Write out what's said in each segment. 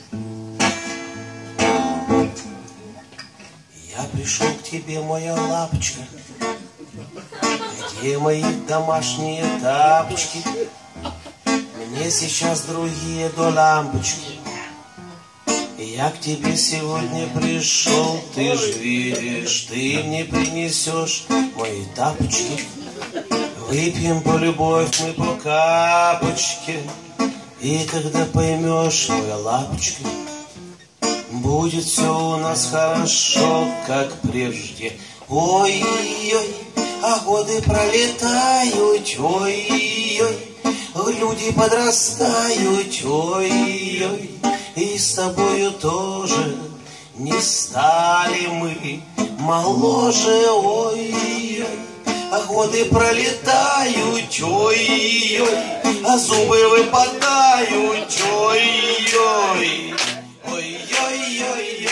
Я пришел к тебе, моя лапочка. Где мои домашние тапочки? Мне сейчас другие до лампочки. Я к тебе сегодня пришел, ты ж видишь, ты мне принесешь мои тапочки. Выпьем по любовь мы по капочке, и когда поймешь, моя лапочка, будет все у нас хорошо, как прежде. Ой-ой, а годы пролетают, ой-ой, люди подрастают, ой-ой, и с тобою тоже не стали мы моложе, ой-ой, а годы пролетают, ой-ой, а зубы выпадают, ой-ой, ой-ой-ой-ой.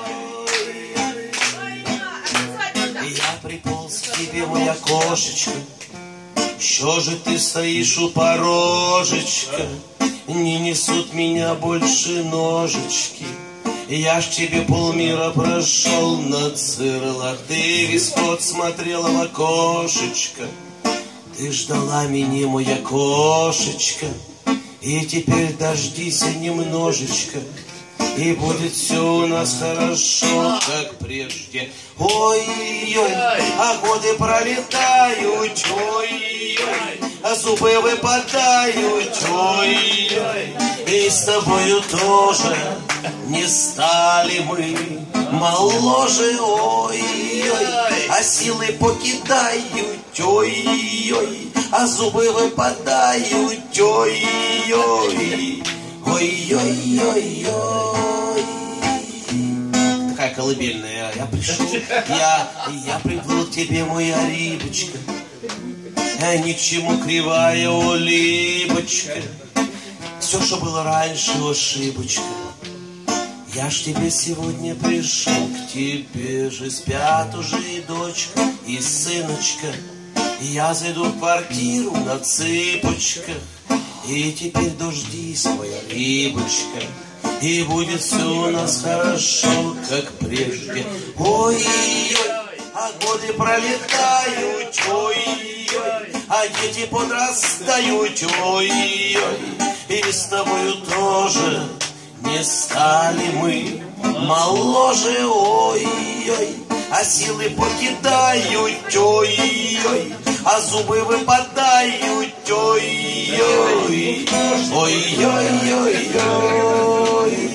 Я приполз к тебе, моя кошечка, что же ты стоишь у порожечка? Не несут меня больше ножички. Я ж тебе полмира прошел на цирлах, ты весь год смотрела в окошечко. Ты ждала меня, моя кошечка, и теперь дождись немножечко, и будет все у нас хорошо, как прежде. Ой-ой, а годы пролетают, ой-ой, а зубы выпадают, ой-ой, и с тобою тоже не стали мы моложе, ой-ой, а силы покидают, ой-ой, а зубы выпадают, ой-ой, ой-ой-ой-ой. Такая колыбельная. Я пришел, я приплыл к тебе, моя рыбочка, ни к чему кривая улыбочка. Все, что было раньше, ошибочка. Я ж тебе сегодня пришел, к тебе же спят уже и дочка, и сыночка. Я зайду в квартиру на цыпочках, и теперь дождись, моя рыбочка, и будет все у нас хорошо, как прежде. Ой-ой, а годы пролетают, ой-ой, а дети подрастают, ой-ой, и с тобою тоже не стали мы моложе, ой-ой, а силы покидают, ой-ой, а зубы выпадают, ой-ой, ой-ой-ой-ой.